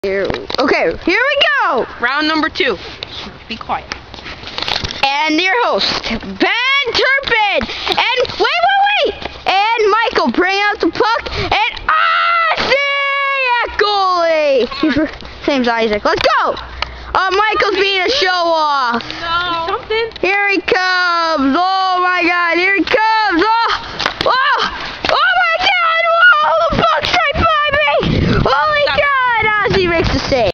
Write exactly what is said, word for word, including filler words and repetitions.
Here, okay, here we go! Round number two. Be quiet. And your host, Ben Turpin! And wait, wait, wait! And Michael, bring out the puck, and Ozzy at goalie! He's same as Isaac. Let's go! Uh, Michael's being a show off. No. Something. Here he comes! Oh